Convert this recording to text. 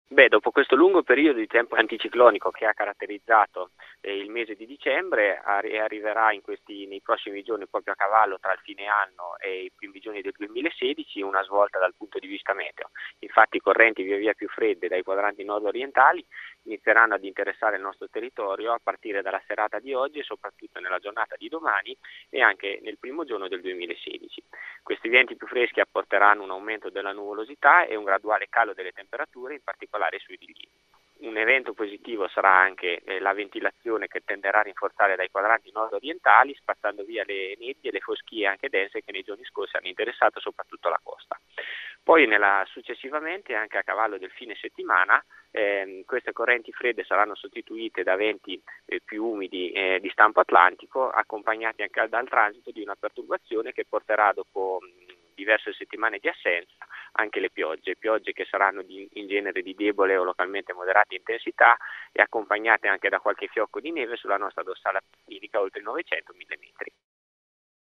Beh, dopo questo lungo periodo di tempo anticiclonico che ha caratterizzato il mese di dicembre, arriverà nei prossimi giorni, proprio a cavallo tra il fine anno e i primi giorni del 2016, una svolta dal punto di vista meteo. Infatti correnti via via più fredde dai quadranti nord-orientali inizieranno ad interessare il nostro territorio a partire dalla serata di oggi e soprattutto nella giornata di domani e anche nel primo giorno del 2016. Questi venti più freschi apporteranno un aumento della nuvolosità e un graduale calo delle temperature, in particolare sui rilievi. Un evento positivo sarà anche la ventilazione che tenderà a rinforzare dai quadranti nord-orientali, spazzando via le nebbie e le foschie anche dense che nei giorni scorsi hanno interessato soprattutto la costa. Poi successivamente, anche a cavallo del fine settimana, queste correnti fredde saranno sostituite da venti più umidi di stampo atlantico, accompagnati anche dal transito di una perturbazione che porterà dopo diverse settimane di assenza anche le piogge che saranno in genere di debole o localmente moderata intensità e accompagnate anche da qualche fiocco di neve sulla nostra dorsale appenninica oltre i 900 mm.